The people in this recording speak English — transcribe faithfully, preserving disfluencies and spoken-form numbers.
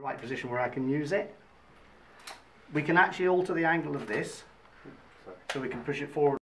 the right position where I can use it. We can actually alter the angle of this, so we can push it forward